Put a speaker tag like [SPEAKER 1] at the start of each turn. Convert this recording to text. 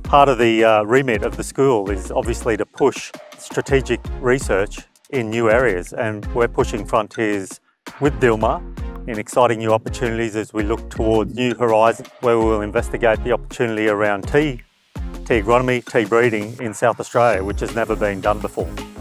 [SPEAKER 1] Part of the remit of the school is obviously to push strategic research in new areas, and we're pushing frontiers with Dilmah in exciting new opportunities as we look towards new horizons where we will investigate the opportunity around tea agronomy, tea breeding in South Australia, which has never been done before.